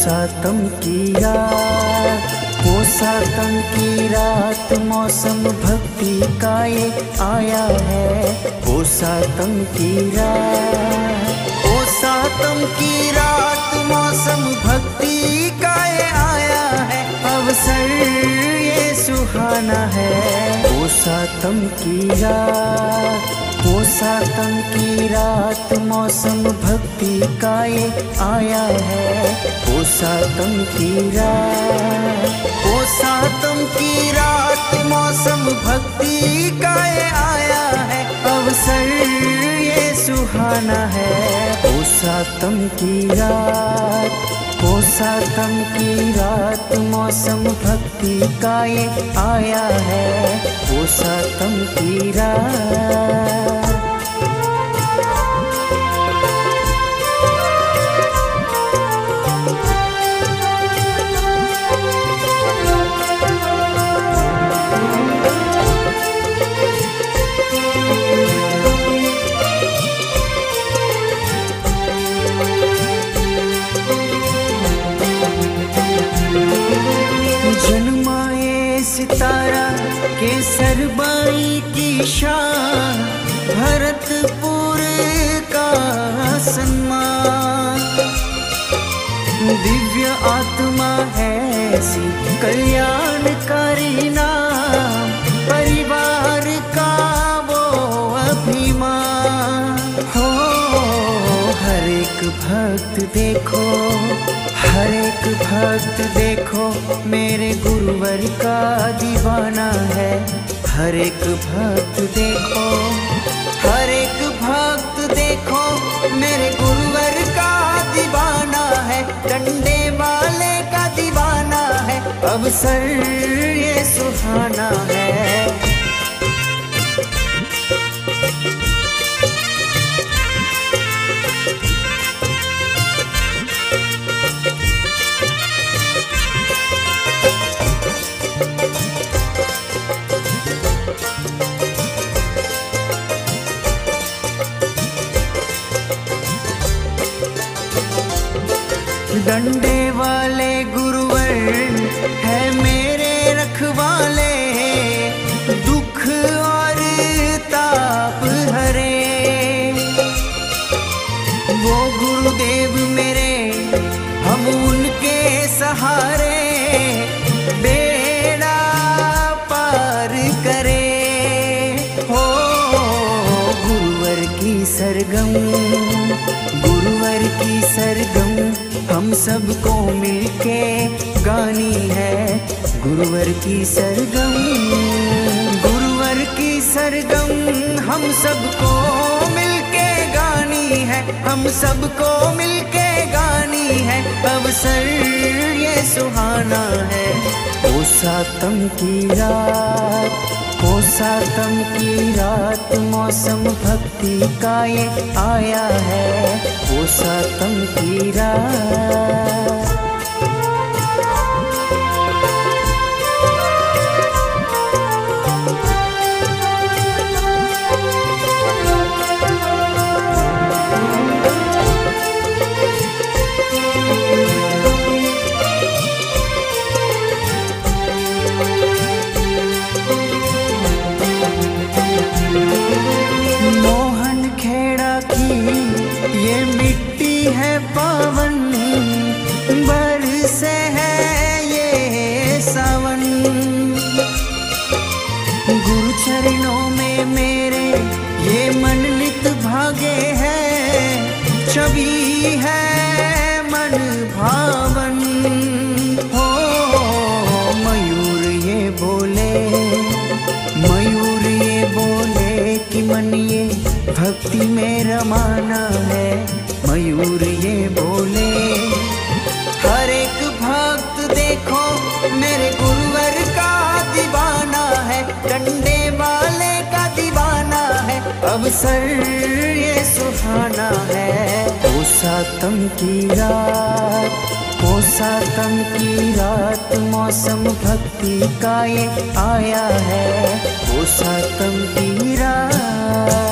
सातम की रात, वो सातम की रात, मौसम भक्ति का ये आया है। वो सातम की रात, वो सातम की रात, मौसम भक्ति का ये आया है। अवसर ये सुहाना है। वो सातम की रात, वो सातम की रात, मौसम भक्ति का ये आया है। वो सातम की रात, वो सातम की रात, मौसम भक्ति का ये आया है। अवसर ये सुहाना है। वो सातम की रात, वो सातम की रात, मौसम भक्ति का ये आया है। वो सातम की रात। जन्माए सितारा केसरबाई की शान, भरतपुर का सम्मान। दिव्य आत्मा है ऐसी कल्याणकारी नाम, परिवार का वो अभिमान हो। हर एक भक्त देखो, हर एक भक्त देखो, मेरे गुरुवर का दीवाना है। हर एक भक्त देखो, हर एक भक्त देखो, मेरे गुरुवर का दीवाना है। डंडे वाले का दीवाना है। अवसर ये सुहाना है। डंडे वाले गुरुवर है मेरे रखवाले, दुख और ताप हरे। वो गुरुदेव मेरे, हम उनके सहारे, बेड़ा पार करे। हो गुरुवर की सरगम, गुरुवर की सरगम, हम सबको मिलके गानी है। गुरुवर की सरगम, गुरुवर की सरगम, हम सबको मिलके गानी है। हम सबको मिलके गानी है। अवसर ये सुहाना है। वो सातम की रात, वो सातम की रात, मौसम भक्ति का ये आया है। वो सातम की रात। ये मिट्टी है पावन, बरसे है ये सावन। गुरु चरणों में मेरे ये मनलित भागे हैं, छवि है मन भावन। हो मयूर ये बोले, मयूर ये बोले कि मन ये भक्ति में रमाना है। मयूर ये बोले, हर एक भक्त देखो, मेरे गुरुवर का दीवाना है। डंडे वाले का दीवाना है। अवसर ये सुहाना है। वो सातम की रात, वो सातम की रात, मौसम भक्ति का ये आया है। वो सातम की रात।